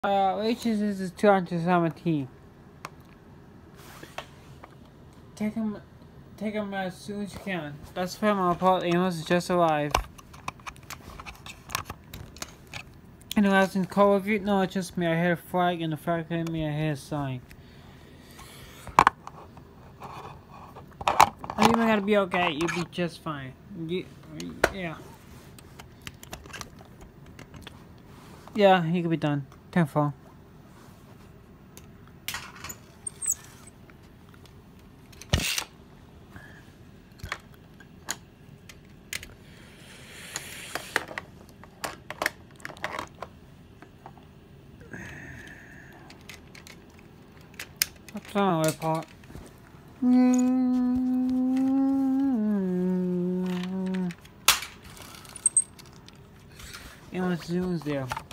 Wages is 217. Take him as soon as you can. That's from our part. Amos is just alive. Anyone else in Call of Duty? No, it's just me. I hit a flag, and the flag hit me. I hit a sign. And you're gonna be okay. You'll be just fine. Yeah. Yeah, you can be done. 10-4. What's wrong with part? Amos Zoom's there.